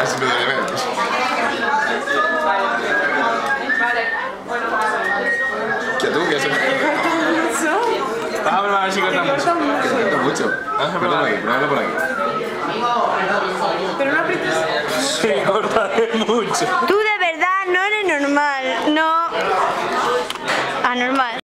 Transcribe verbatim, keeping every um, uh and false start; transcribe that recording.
casi me duele menos. ¿Qué tú? ¿Qué haces? Vas a probar a ver si corta mucho. Que corta mucho. Vamos a Pruébalo probar. aquí, pruébalo por aquí. Pero no aprietes. Sí,